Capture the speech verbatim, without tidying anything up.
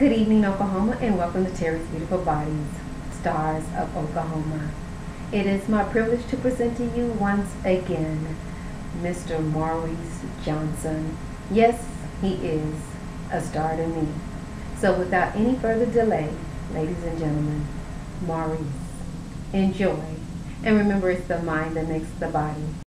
Good evening, Oklahoma, and welcome to Terris Beautiful Bodies, Stars of Oklahoma. It is my privilege to present to you once again Mister Maurice Johnson. Yes, he is a star to me. So without any further delay, ladies and gentlemen, Maurice, enjoy. And remember, it's the mind that makes the body.